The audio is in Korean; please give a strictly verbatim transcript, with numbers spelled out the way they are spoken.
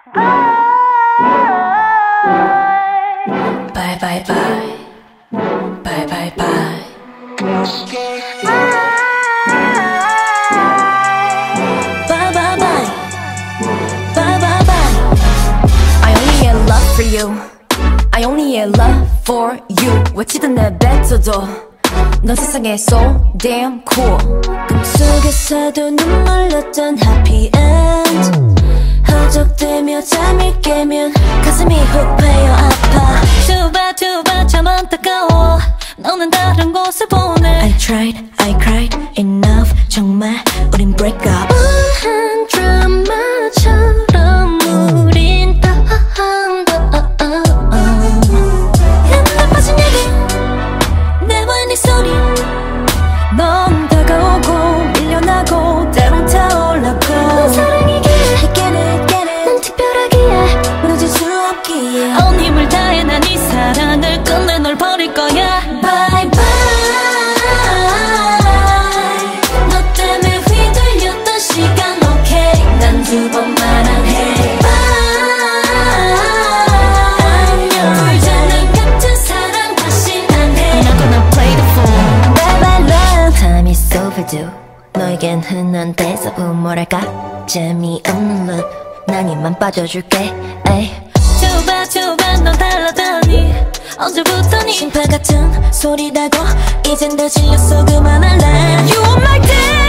Bye bye bye. Bye bye bye. Bye bye bye. Bye bye bye. I only had love for you. I only had love for you. 외치던 내 뱉어도 넌 세상에 so damn cool. 꿈속에서도 눈물 났던 happy end. 허덕대며 잠을 깨면 가슴이 훅 패여 아파. Too bad too bad 참 안타까워. 너는 다른 곳을 보내. I tried I cried enough 정말 우린 break up. 우한 드라마처럼 우린 다 옛날 빠진 얘기 내와 네 소리. 넌 다가오고 밀려나고 때론 타올라고. 넌 사랑이기에 get it get it. 난 특별하기에 무너질 수 없기에 온 힘을 다해 난 이 사랑을 끝내 널 버릴 거야. Bye bye. 너 때문에 휘둘렸던 시간 okay 난 두 번 말안해. 안녕 불장난 같은 사랑 다신 안 해. You're not gonna play the fool. Bye bye love. Time is overdue. 너에겐 흔한 대사부 뭐랄까 재미없는 loop. 난 이만 빠져줄게. 에이. Too bad too bad 넌 달라다니 언제부터니 심파 같은 소리 달고 이젠 다 질렸어 그만할래. You are my dad.